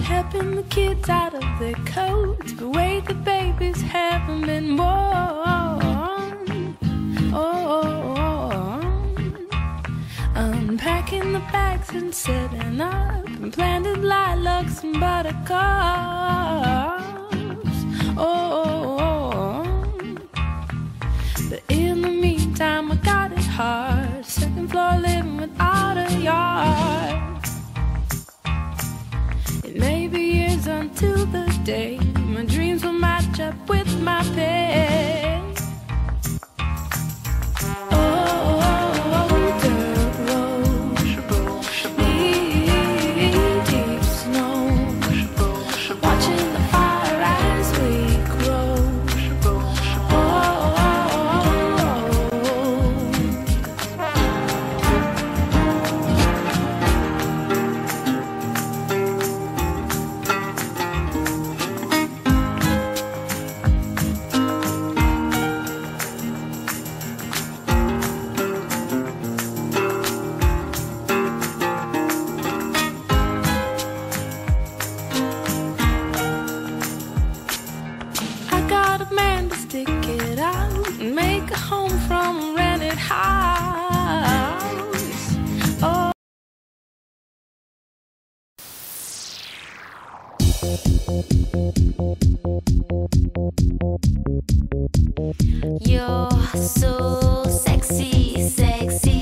helping the kids out of their coats, the way the babies haven't been born. Unpacking the bags and setting up, and planted lilacs and buttercups. But in the meantime I got it hard, second floor living without a yard. It may be years until the day my dreams will match up with my pay. Stick it out and make a home from a rented house. Oh. You're so sexy, sexy.